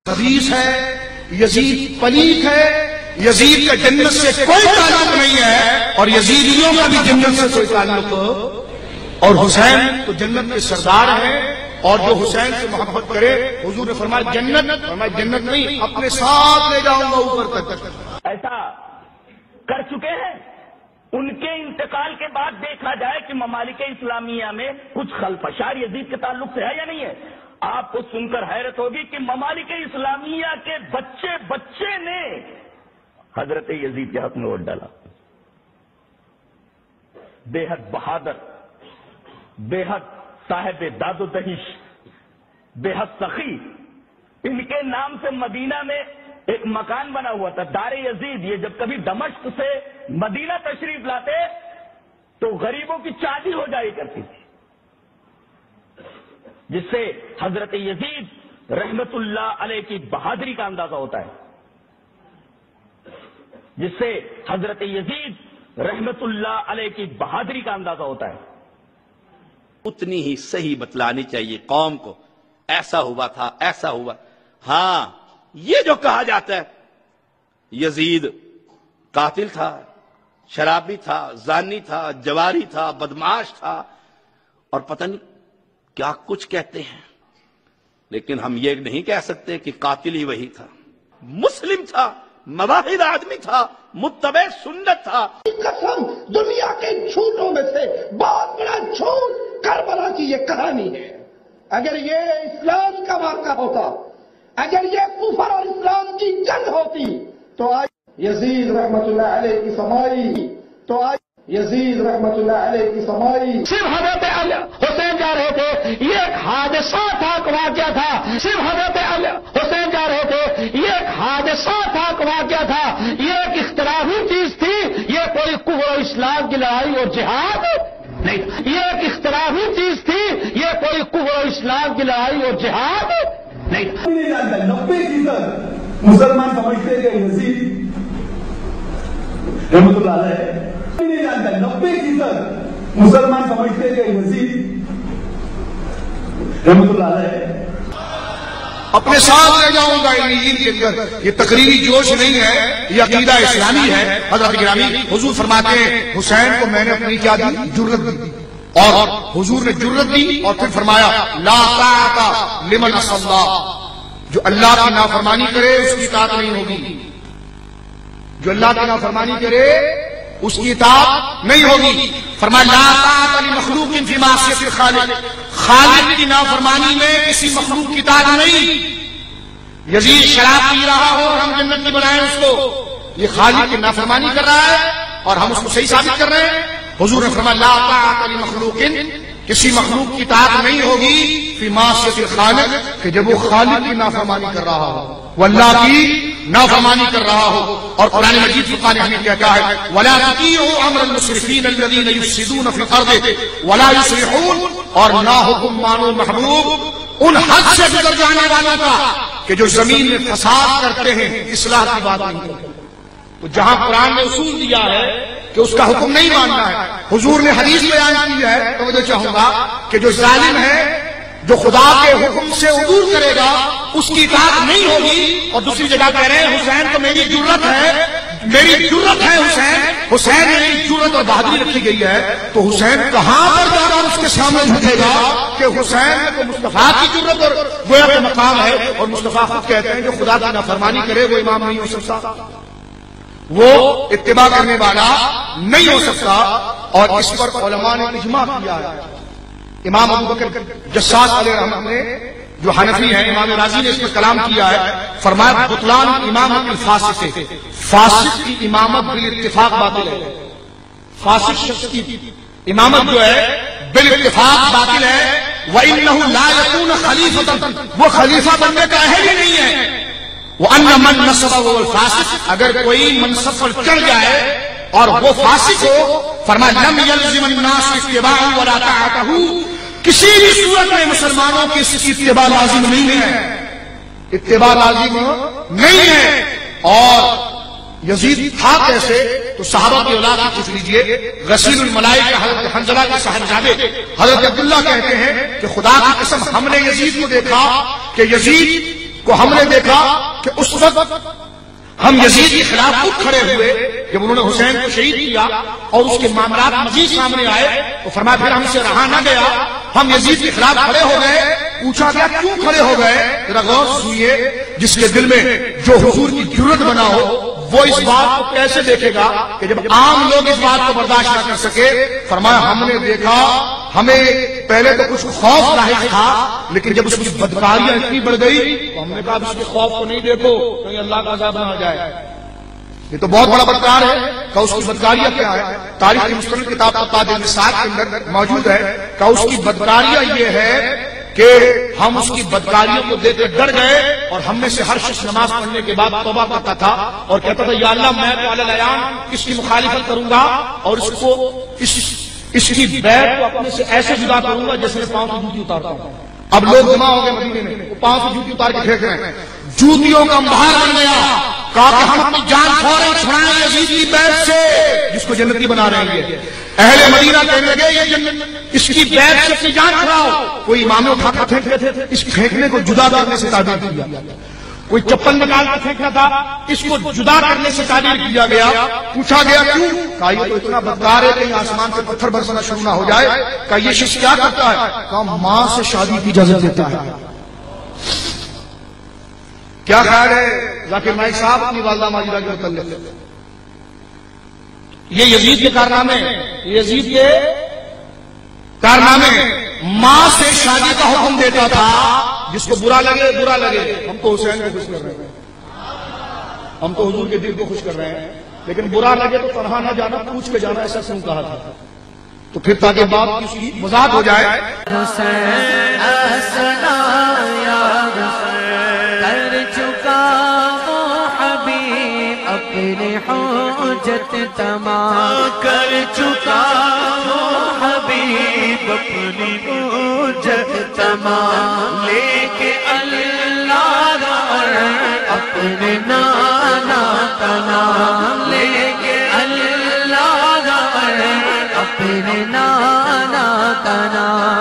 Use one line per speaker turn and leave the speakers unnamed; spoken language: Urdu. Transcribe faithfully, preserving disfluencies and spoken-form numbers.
خبیث ہے، یزید پلیت ہے، یزید کا جنت سے کوئی تعلق نہیں ہے اور یزیدیوں کا بھی جنت سے کوئی تعلق، اور حسین تو جنت کے سردار ہیں، اور جو حسین سے محبت کرے حضور نے فرمایا جنت، فرمایا جنت نہیں اپنے ساتھ لے جاؤں گا اوپر تک۔
ایسا کر چکے ہیں۔ ان کے انتقال کے بعد دیکھا جائے کہ ممالک اسلامیہ میں کچھ خلفشار یزید کے تعلق سے ہے یا نہیں ہے۔ آپ کو سن کر حیرت ہوگی کہ ممالک اسلامیہ کے بچے بچے نے حضرت یزید کے حق میں ووٹ ڈالا۔ بے حد بہادر، بے حد صاحب داد و دہش، بے حد سخی، ان کے نام سے مدینہ میں ایک مکان بنا ہوا تھا، دار یزید۔ یہ جب کبھی دمشق سے مدینہ تشریف لاتے تو غریبوں کی چادی ہو جائی کرتی تھی، جس سے حضرت یزید رحمت اللہ علیہ کی بہادری کا اندازہ ہوتا ہے، جس سے حضرت یزید رحمت اللہ علیہ کی بہادری کا اندازہ ہوتا ہے۔
اتنی ہی صحیح بتلانی چاہیے قوم کو، ایسا ہوا تھا، ایسا ہوا۔ ہاں یہ جو کہا جاتا ہے یزید قاتل تھا، شرابی تھا، زانی تھا، جواری تھا، بدمعاش تھا، اور پتہ نہیں کیا کچھ کہتے ہیں، لیکن ہم یہ نہیں کہہ سکتے کہ قاتل ہی وہی تھا۔ مسلم تھا، مواحد آدمی تھا، متبع سنت تھا۔
قسم دنیا کے جھوٹوں میں سے بہت بڑا جھوٹ کربلا کی یہ کہانی ہے۔ اگر یہ اسلام کا واقعہ ہوتا، اگر یہ کفر اور اسلام کی جنگ ہوتی تو آج یزید رحمت اللہ علیہ کی سمائی تو آج یزید رحمت اللہ علیہ کی سمائی
صرف حضرت حسین جا رہے تھے، یہ ایک حادثہ تھا، واقعہ تھا۔ صرف حضرت حسین جا رہے تھے، یہ ایک حادثہ تھا، واقعہ تھا۔ یہ ایک اختلافی چیز تھی، یہ کوئی کفر و اسلام کی لڑائی اور جہاد نہیں، یہ ایک اختلافی چیز تھی، یہ کوئی کفر و اسلام کی لڑائی اور جہاد نہیں۔
نبے فیصد مسلمان سمجھتے کہ یزید رحمت اللہ علیہ نہیں جانتا، نبے فیصد مسلمان سمجھتے کہ یزید رحمت اللہ علیہ
اپنے ساتھ لے جاؤں گا یزید کے اندر۔ یہ تقریری جوش نہیں ہے، یہ عقیدہ اسلامی ہے۔ حضرت گرامی حضور فرماتے ہیں حسین کو میں نے اپنی کیا دی؟ جرت دی، اور حضور نے جرت دی اور پھر فرمایا لا طاعت لمن عصى اللہ، جو اللہ کی نافرمانی کرے اس کی اطاعت نہیں ہوگی، جو اللہ کی نافرمانی کرے اس کی اطاعت نہیں ہوگی۔ فرمایا لا طاعت لمخلوق فی معصیۃ الخالق، خالق کی نافرمانی میں کسی مخلوق کی اطاعت نہیں۔ یزید شراب پی رہا ہو اور ہم جنت کی بنائیں اس کو، یہ خالق کی نافرمانی کر رہا ہے اور ہم اس کو صحیح ثابت کر رہے ہیں۔ حضور نے فرمایا لا طاعت لمخلوق، کسی مخلوق کی اطاعت نہیں ہوگی فی معصیۃ الخالق، کہ جب وہ خالق کی نافرمانی کر رہا ہو، وہ اللہ کی نافرمانی کر رہا ہو۔ اور قرآن مجید فرقان حمید کہتا ہے وَلَا تُطِيعُوا أَمْرَ الْمُسْرِفِينَ الَّذِينَ يُفْسِدُونَ فِي الْأَرْضِ وَلَا يُصْلِحُونَ، اور نہ حکم مانو محبوب ان حد سے گزر جانے والوں کا کہ جو زمین میں فساد کرتے ہیں، اصلاح کی بات نہیں کرتے۔ تو جہاں قرآن نے اصول دیا ہے کہ اس کا حکم نہیں ماننا ہے، حضور نے حدیث بیان کی ہے، تو میں چاہوں گا کہ جو ظالم ہے، جو خدا کے حکم سے عبور کرے گا اس کی اطاعت نہیں ہوگی۔ اور دوسری جگہ کہہ رہے ہیں حسین تو میری جرت ہے، میری جرت ہے حسین، حسین میری جرت اور بہادری رکھی گئی ہے۔ تو حسین کہاں پر جا کر اس کے سامنے جھکے گا کہ حسین کو مصطفیٰ کی جرت اور گویا کا مقام ہے، اور مصطفیٰ خود کہتے ہیں جو خدا کی نافرمانی کرے وہ امام نہیں ہو سکتا، وہ اتباع کرنے والا نہیں ہو سکتا۔ اور اس پر علماء نے اجماع کیا ہے۔ امام ابو بکر جساس علیہ رحمۃ نے جو حنفی ہیں، امام راضی نے اس پر کلام کیا ہے، فرمایا بطلان امامت الفاسق سے، فاسق کی امامت بالاتفاق باطل ہے۔ فاسق شخص کی امامت جو ہے بالاتفاق باطل ہے۔ وَإِنَّهُ لَا يَكُونَ خَلِيفَةً، وہ خلیفہ بننے کا اہل ہی نہیں ہے۔ وَأَنَّ مَن نَصَبَهُ الْفَاسِقُ، اگر کوئی منصب پر چڑھ جائے اور وہ فاسق ہو، فرمایا لم يلزم الناس اتباعه ولا طاعته، کسی بھی صورت میں مسلمانوں کی اس کی اتباع لازم نہیں ہے، اتباع لازم نہیں ہے۔ اور یزید تھا کیسے؟ تو صحابہ کی اولاد پوچھ لیجئے، غسیل الملائکہ حضرت حنظلہ کے صاحبزادے حضرت عبداللہ کہتے ہیں کہ خدا کی قسم ہم نے یزید کو دیکھا کہ یزید کو ہم نے دیکھا کہ اس وقت ہم یزید کے خلاف خود کھڑے ہوئے جب انہوں نے حسین کو شہید کیا اور اس کے معاملات مزید سامنے آئے تو فرمایا پھر ہم سے رہا نہ گیا، ہم یزید کے خلاف کھڑے ہو گئے۔ پوچھا گیا کیوں کھڑے ہو گئے؟ ذرا غور سنیے، جس کے دل میں جو حضور کی جرأت بنا ہو وہ اس بات کو کیسے دیکھے گا کہ جب عام لوگ اس بات کو برداشت نہ کر سکے۔ فرمایا ہم نے دیکھا، ہمیں پہلے تو کچھ خوف لاحق تھا، لیکن جب اس کی بدکاریاں اتنی بڑھ گئی تو ہم نے کہا اس کے خوف کو نہیں دیکھو کہیں اللہ کا عذاب نہ آ جائے، یہ تو بہت بڑا بدکار ہے۔ کہ اس کی بدکاریاں کیا ہے؟ تاریخ کی مستند کتاب تاج النساء کے اندر موجود ہے کہ اس کی بدکاریاں یہ ہے کہ ہم اس کی بدکاریوں کو دیکھ کر ڈر گئے اور ہم میں سے ہر شخص نماز پڑھنے کے بعد توبہ کرتا تھا اور کہتا تھا یا اللہ میں تو علی العیان اس کی مخالفت کروں گا اور اس کو اس اس کی بیعت کو اپنے سے ایسے جدا کروں گا جیسے پاؤں کی جوتی اتارتا ہوں۔ اب لوگ جمع ہو گئے مدینے میں، وہ پاؤں کی جوتی اتار کے پھینک رہے ہیں، جوتیوں کا بہار بن گیا۔ کہا کہ ہم اپنی جان فوراً چھڑائیں یزید کی بیعت سے جس کو جنتی بنا رہے ہیں۔ اہل مدینہ کہنے لگے یہ جنت اس کی بیعت سے اپنی جان چھڑاؤ۔ کوئی امام اٹھا کر پھینک رہے تھے، اس پھینکنے کو جدا کرنے سے تعبیر کیا۔ کوئی چپل نکال کر پھینکنا تھا، اس کو جدا کرنے سے تعبیر کیا گیا۔ پوچھا گیا کیوں؟ کہا یہ تو اتنا بدکار ہے کہ آسمان سے پتھر برسنا شروع نہ ہو جائے۔ کہا یہ شخص کیا کرتا ہے؟ کہا ماں سے شادی کی اجازت دیتا ہے۔ کیا خیال ہے ذاکر نائک صاحب اپنی والدہ ماجدہ کے متعلق؟ یہ یزید کے کارنامے، یزید کے کارنامے، ماں سے شادی کا حکم دیتا تھا، جس کو برا لگے برا لگے۔ ہم تو حسین کو خوش کر رہے ہیں، ہم تو حضور کے دل کو خوش کر رہے ہیں، لیکن برا لگے تو تنہا نہ جانا، پوچھ کے جانا، ایسا کیوں کہا تھا؟ تو پھر تاکہ بات کی اس کی وضاحت ہو جائے۔
اپنی حجت تمام کر چکا وہ حبیب، اپنی حجت تمام لے کے اللہ اپنے نانا تمام لے کے اللہ اپنے نانا تمام